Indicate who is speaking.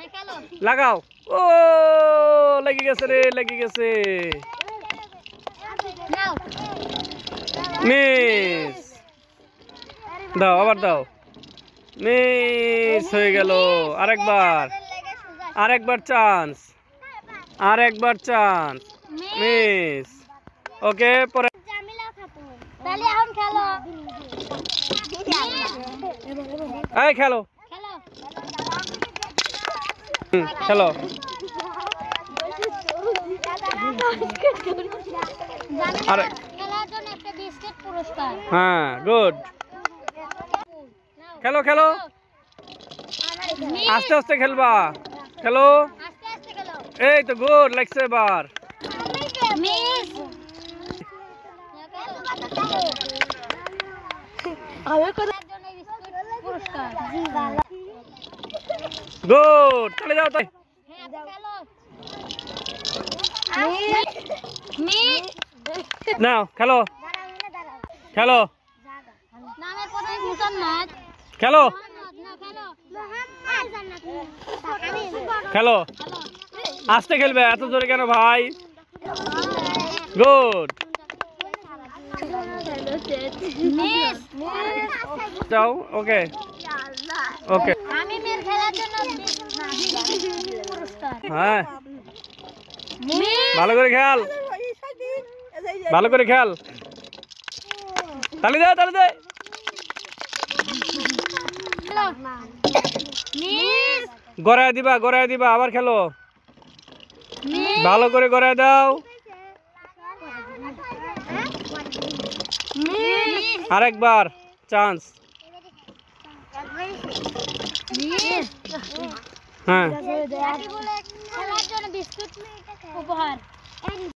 Speaker 1: লাগাও। ও লেগে গেছে রে, লেগে গেছে। মিস দাও, আবার দাও। মিস হয়ে গেল। আরেকবার, আরেকবার চান্স, আরেকবার চান্স। মিস। ওকে, পরে এই খেলো, খেলো। হ্যাঁ, গুড। খেলো খেলো, আস্তে আস্তে খেলবা। খেলো, এই তো গুড লাগছে এবার। গুড, চলে যাও তাই। নাও খেলো, খেলো, খেলো, খেলো। আস্তে খেলবে, এত জোরে কেন ভাই? গুড। যাও, ওকে ওকে। হ্যাঁ, ভালো করে খেল, ভালো করে খেল। তালি দে, তালি দে। গড়ায় দিবা, গড়ায় দিবা, আবার খেলো। ভালো করে গড়ায় দাও। আরেকবার চান্স। হ্যাঁ,